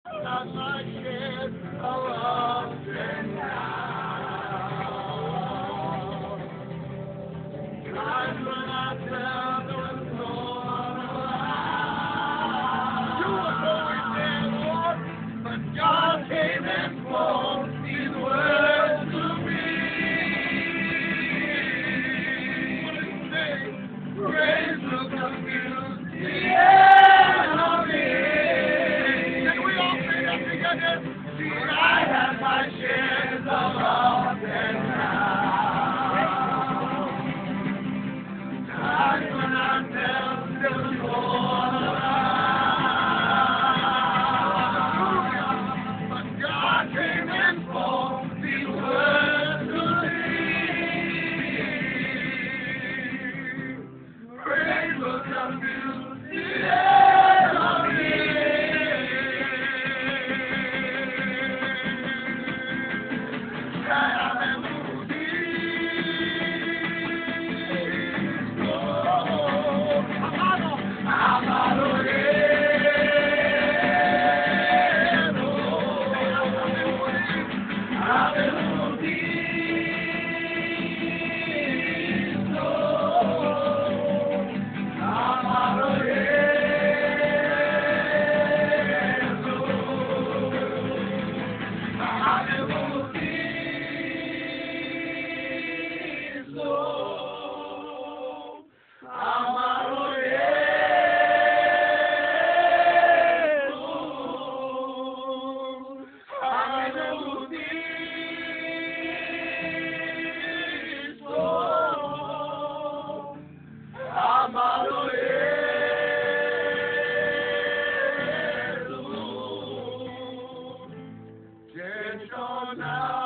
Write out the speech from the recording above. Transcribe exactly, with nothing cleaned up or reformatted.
Not my share of ups and downs. Times when I felt there was no one around. You were always there, Lord, but God came and spoke these words to me. What did he say? Praise will confuse the enemy. Can we all say that together? See, I have my shares of ups and downs. Times when I felt there was no one around. But God came and spoke these words to me. Praise will confuse the enemy. Now